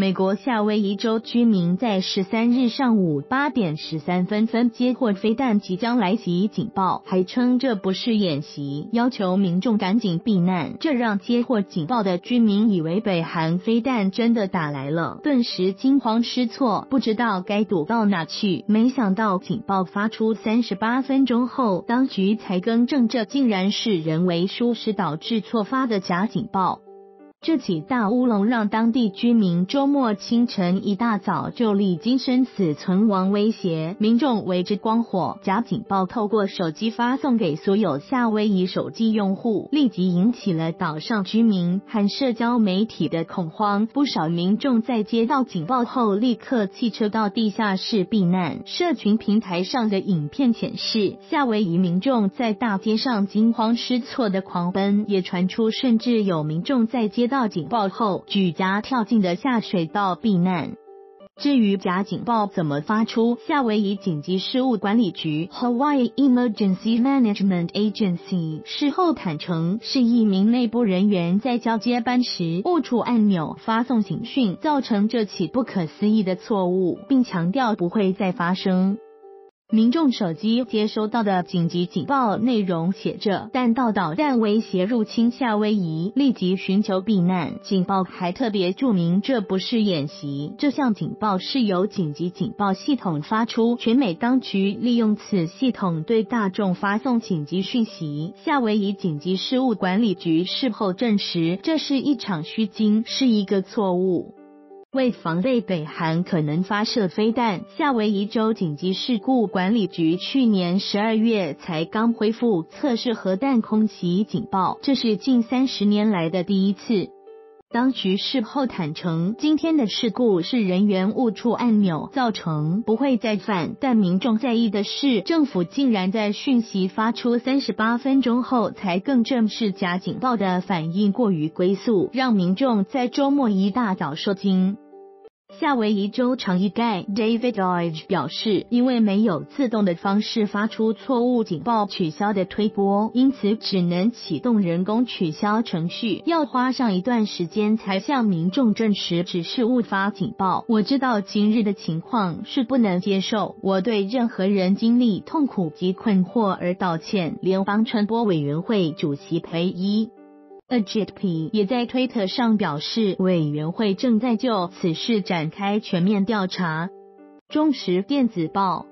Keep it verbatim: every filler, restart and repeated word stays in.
美国夏威夷州居民在十三日上午八点十三分分接获飞弹即将来袭警报，还称这不是演习，要求民众赶紧避难。这让接获警报的居民以为北韩飞弹真的打来了，顿时惊慌失措，不知道该躲到哪去。没想到警报发出三十八分钟后，当局才更正这竟然是人为疏失导致错发的假警报。这起大乌龙让当地居民周末清晨一大早就历经生死存亡威胁，民众为之光火。假警报透过手机发送给所有夏威夷手机用户，立即引起了岛上居民和社交媒体的恐慌。不少民众在接到警报后立刻弃车到地下室避难。社群平台上的影片显示，夏威夷民众在大街上惊慌失措的狂奔，也传出甚至有民众在接到警报后举家跳进的下水道避难。至于假警报怎么发出，夏威夷紧急事务管理局 Hawaii Emergency Management Agency 事后坦承，是一名内部人员在交接班时误触按钮发送警讯，造成这起不可思议的错误，并强调不会再发生。民众手机接收到的紧急警报内容写着弹道导弹威胁入侵夏威夷，立即寻求避难。警报还特别注明这不是演习，这项警报是由紧急警报系统发出，全美当局利用此系统对大众发送紧急讯息。夏威夷紧急事务管理局事后证实，这是一场虚惊，是一个错误。为防备北韩可能发射飞弹，夏威夷州紧急事故管理局去年十二月才刚恢复测试核弹空袭警报，这是近三十年来的第一次。当局事后坦承，今天的事故是人员误触按钮造成，不会再犯。但民众在意的是，政府竟然在讯息发出三十八分钟后才更正视假警报的反应过于龟速，让民众在周末一大早受惊。夏威夷州长一概 David Dodge 表示，因为没有自动的方式发出错误警报取消的推播，因此只能启动人工取消程序，要花上一段时间才向民众证实只是误发警报。我知道今日的情况是不能接受，我对任何人经历痛苦及困惑而道歉。联邦传播委员会主席裴伊Ajit Pai 也在推特上表示，委员会正在就此事展开全面调查。中时电子报